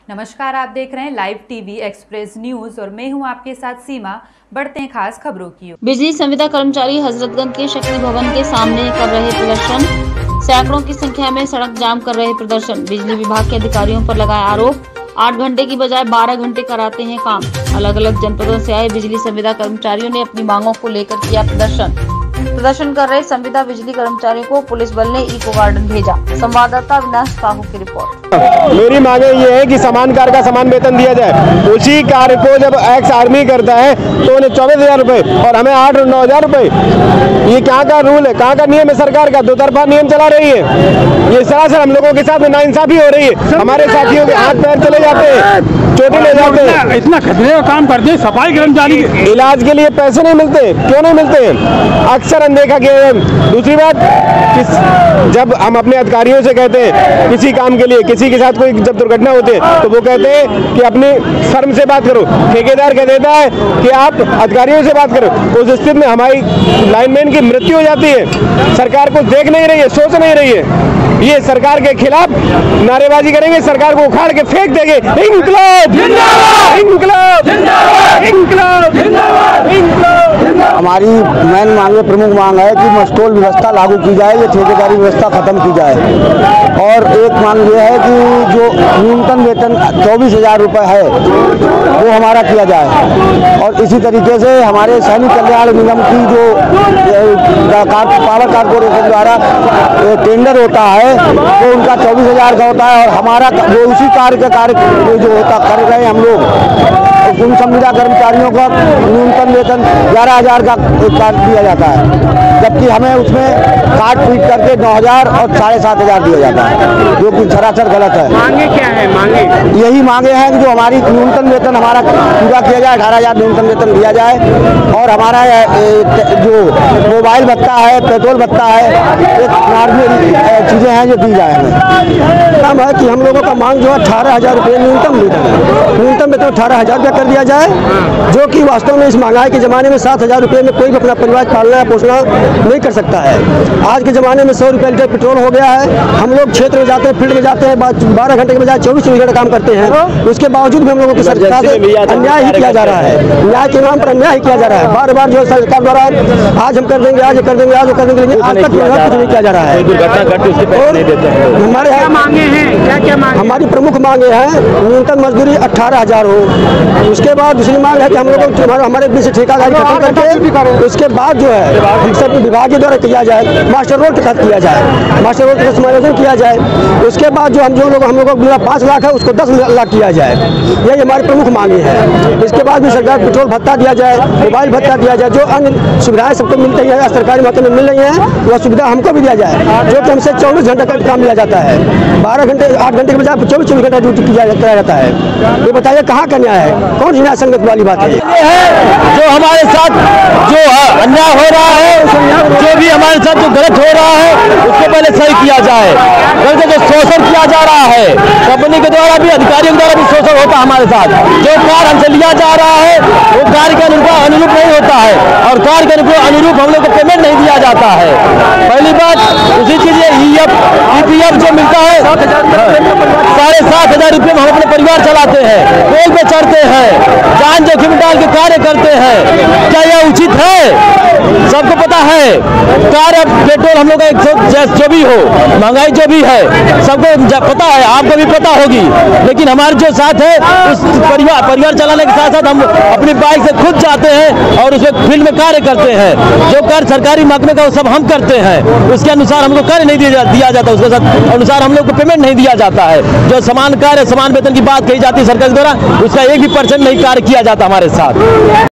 नमस्कार, आप देख रहे हैं लाइव टीवी एक्सप्रेस न्यूज और मैं हूं आपके साथ सीमा। बढ़ते हैं खास खबरों की ओर। बिजली संविदा कर्मचारी हजरतगंज के शक्ति भवन के सामने कर रहे प्रदर्शन। सैकड़ों की संख्या में सड़क जाम कर रहे प्रदर्शन। बिजली विभाग के अधिकारियों पर लगाए आरोप। 8 घंटे की बजाय 12 घंटे कराते हैं काम। अलग अलग जनपदों से आए बिजली संविदा कर्मचारियों ने अपनी मांगों को लेकर किया प्रदर्शन कर रहे संविदा बिजली कर्मचारियों को पुलिस बल ने इको गार्डन भेजा। संवाददाता विनाश साहू की रिपोर्ट। मेरी मांगे ये है कि समान कार्य का समान वेतन दिया जाए। उसी कार्य को जब एक्स आर्मी करता है तो उन्हें 24,000 रुपए और हमें 8 और 9,000 रुपए। ये कहाँ का रूल है, कहाँ का नियम है? सरकार का दो तरफा नियम चला रही है। ये सरासर हम लोगों के साथ नाइंसाफी हो रही है। हमारे साथियों के हाथ पैर चले जाते हैं, चोटें ले जाते हैं। इतना खतरे का काम करते हैं सफाई कर्मचारी। इलाज के लिए पैसे नहीं मिलते, क्यों नहीं मिलते? अक्सर अनदेखा किया है। दूसरी बात, जब हम अपने अधिकारियों से कहते हैं किसी काम के लिए, किसी के साथ कोई जब दुर्घटना होती है तो वो कहते हैं कि अपनी फर्म से बात करो। ठेकेदार कह देता है कि आप अधिकारियों से बात करो। उस स्थिति में हमारी लाइनमैन की मृत्यु हो जाती है। सरकार कुछ देख नहीं रही है, सोच नहीं रही है। ये सरकार के खिलाफ नारेबाजी करेंगे, सरकार को उखाड़ के फेंक देंगे। इंकलाब जिंदाबाद, इंकलाब जिंदाबाद, इंकलाब जिंदाबाद, इंकलाब जिंदाबाद। हमारी मेन मांगे, प्रमुख मांग है कि मस्टोल व्यवस्था लागू की जाए, ये ठेकेदारी व्यवस्था खत्म की जाए। और एक मांग ये है कि जो न्यूनतम वेतन 24,000 रुपये है वो हमारा किया जाए। और इसी तरीके से हमारे सैनिक कल्याण निगम की जो पावर कॉर्पोरेशन द्वारा टेंडर होता है वो उनका 24,000 का होता है और हमारा जो उसी कार्य जो होता कर रहे हम लोग, उन संविदा कर्मचारियों का न्यूनतम वेतन 11,000 का काट दिया जाता है, जबकि हमें उसमें काट पीट करके 9,000 और 7,500 दिया जाता है, जो कि सरासर गलत है। मांगे क्या है? मांगे यही मांगे हैं कि जो हमारी न्यूनतम वेतन हमारा पूरा किया जाए, 18,000 न्यूनतम वेतन दिया जाए। और हमारा जो मोबाइल भत्ता है, पेट्रोल भत्ता है, एक नॉर्मल चीज़ें हैं जो दी जाए हमें। काम है कि हम लोगों का मांग जो है 18,000 रुपये न्यूनतम वेतन है। न्यूनतम वेतन 18,000 रुपया कर दिया जाए, जो कि वास्तव में इस महंगाई के ज़माने में 7,000 रुपये में कोई भी अपना परिवार पालना या पोषना नहीं कर सकता है। आज के ज़माने में 100 रुपये लीटर पेट्रोल हो गया है। हम लोग क्षेत्र में जाते हैं, फील्ड में जाते हैं, 12 घंटे के बजाय 24 घंटे काम करते हैं। उसके बावजूद भी हम लोगों की सरकार से अन्याय ही किया जा रहा है। न्याय के नाम पर अन्याय ही किया जा रहा है। बार बार जो सरकार द्वारा आज हम कर देंगे, आज कर देंगे, आज कर देंगे, लेकिन आज तक कुछ नहीं किया जा रहा है। हमारे मांगे हैं क्या मांगे? हमारी प्रमुख मांगे हैं न्यूनतम मजदूरी 18,000 हो। उसके बाद दूसरी मांग है कि हम लोगों को हमारे बीच से ठेकेदारी खत्म करके उसके बाद जो है हम सब विभाग के द्वारा किया जाए, मास्टर रोड के तहत किया जाए, मास्टर रोड का समायोजन किया जाए। उसके बाद जो हम लोगों को 5 लाख है उसको 10 लाख किया जाए। यही हमारी प्रमुख मांगे हैं। इसके बाद भी सरकार पेट्रोल भत्ता दिया जाए, मोबाइल भत्ता दिया जाए, जो अन्य सुविधाएं सबको मिलती है सरकारी महत्व में मिल रही है, वह सुविधा हमको भी दिया जाए, जो कि हमसे 24 घंटे का काम लिया जाता है। 12 घंटे 8 घंटे के बजाय 24 घंटा ड्यूटी किया जाता है। ये बताइए कहाँ का न्याय है? कौन सी न्याय संगत वाली बात है? जो हमारे साथ जो अन्याय हो रहा है, जो भी हमारे साथ जो गलत हो रहा है उसको पहले सही किया जाए। गलत जो शोषण किया जा रहा है कंपनी के द्वारा भी, अधिकारियों के द्वारा भी शोषण होता है हमारे साथ। जो कार्य हमसे लिया जा रहा है वो कार्य के अनुरूप नहीं होता है और कार्य के अनुरूप हम लोग को पेमेंट नहीं दिया जाता है। पहली बात दूसरी चीज EPF जो मिलता है 7,500 रुपये में हम अपने परिवार चलाते हैं, रेल पे चढ़ते हैं, जान जोखिम डाल के कार्य करते हैं। क्या यह उचित है? सबको पता है कार्य पेट्रोल हम लोग का जो भी हो, महंगाई जो भी है सबको पता है, आपको भी पता होगी। लेकिन हमारे जो साथ है उस परिवार चलाने के साथ साथ हम अपनी बाइक से खुद जाते हैं और उसमें फील्ड में कार्य करते हैं। जो कार्य सरकारी महकमे का वो सब हम करते हैं, उसके अनुसार हमको कार्य नहीं दिया जाता, उसके साथ अनुसार हम लोग को पेमेंट नहीं दिया जाता है। जो समान कार्य समान वेतन की बात कही जाती है सरकार द्वारा, उसका 1% नहीं कार्य किया जाता हमारे साथ।